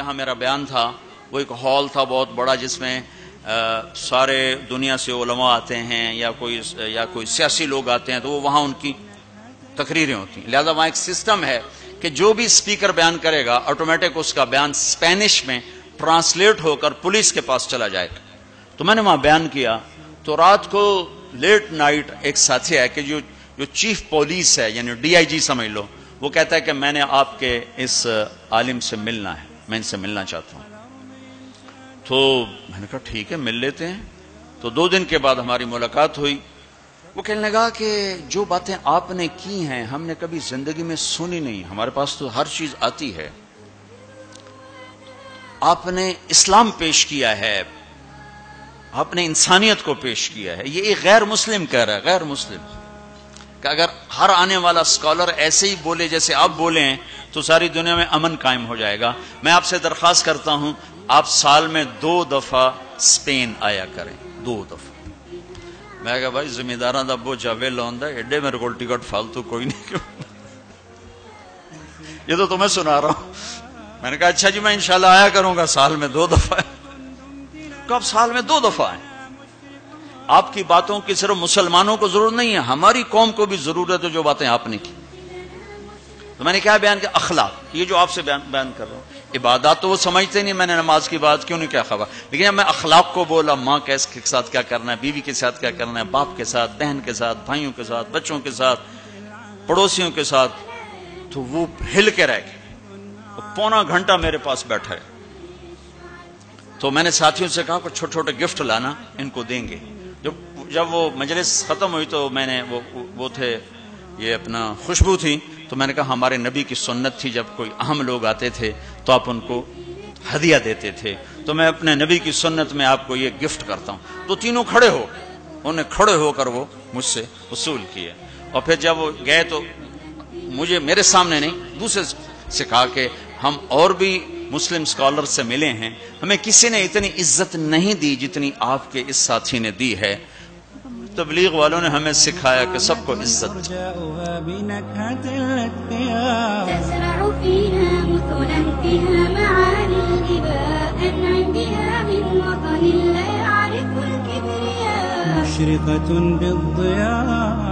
जहाँ मेरा बयान था वो एक हॉल था बहुत बड़ा, जिसमें सारे दुनिया से उलमा आते हैं या कोई सियासी लोग आते हैं, तो वो वहाँ उनकी तकरीरें होती हैं। लिहाजा वहाँ एक सिस्टम है कि जो भी स्पीकर बयान करेगा ऑटोमेटिक उसका बयान स्पेनिश में ट्रांसलेट होकर पुलिस के पास चला जाएगा। तो मैंने वहाँ बयान किया, तो रात को लेट नाइट एक साथी है कि जो चीफ पुलिस है, यानी DIG समझ लो, वो कहता है कि मैंने आपके इस आलिम से मिलना है, मैं इनसे मिलना चाहता हूँ। तो मैंने कहा ठीक है, मिल लेते हैं। तो 2 दिन के बाद हमारी मुलाकात हुई। वो कहने लगा कि जो बातें आपने की हैं हमने कभी जिंदगी में सुनी नहीं, हमारे पास तो हर चीज आती है। आपने इस्लाम पेश किया है, आपने इंसानियत को पेश किया है। ये एक गैर मुस्लिम कह रहा है, गैर मुस्लिम, कि अगर हर आने वाला स्कॉलर ऐसे ही बोले जैसे आप बोले हैं तो सारी दुनिया में अमन कायम हो जाएगा। मैं आपसे दरख्वास्त करता हूं, आप साल में 2 दफा स्पेन आया करें, 2 दफा। मैं कहा भाई जिम्मेदारा दा बोझ जावे लाउंदा, एडे मेरे को टिकट फालतू कोई नहीं, ये तो तुम्हें सुना रहा हूं। मैंने कहा अच्छा जी, मैं इंशाल्लाह आया करूंगा साल में 2 दफा। तो आप साल में 2 दफा आए। आपकी बातों की सिर्फ मुसलमानों को जरूरत नहीं है, हमारी कौम को भी जरूरत है जो बातें आपने की। तो मैंने क्या बयान किया? अखलाक, ये जो आपसे बयान कर रहा हूं। इबादत तो वो समझते नहीं, मैंने नमाज की बात क्यों नहीं क्या खबर, लेकिन जब मैं अखलाक को बोला, माँ के साथ क्या करना है, बीवी के साथ क्या करना है, बाप के साथ, बहन के साथ, भाइयों के साथ, बच्चों के साथ, पड़ोसियों के साथ, तो वो हिल के रह गए। पौना घंटा मेरे पास बैठा है। तो मैंने साथियों से कहा कि छोटे छोटे गिफ्ट लाना, इनको देंगे। जब वो मजलिस खत्म हुई तो मैंने वो थे, ये अपना खुशबू थी, तो मैंने कहा हमारे नबी की सुन्नत थी जब कोई अहम लोग आते थे तो आप उनको हदिया देते थे, तो मैं अपने नबी की सुन्नत में आपको ये गिफ्ट करता हूं। तो तीनों खड़े हो, उन्हें खड़े होकर वो मुझसे वसूल किए। और फिर जब वो गए तो मुझे मेरे सामने नहीं, दूसरे से कहा कि हम और भी मुस्लिम स्कॉलर से मिले हैं, हमें किसी ने इतनी इज्जत नहीं दी जितनी आपके इस साथी ने दी है। तबलीग वालों ने हमें सिखाया कि सबको इज्जत। مشرقة بالضياء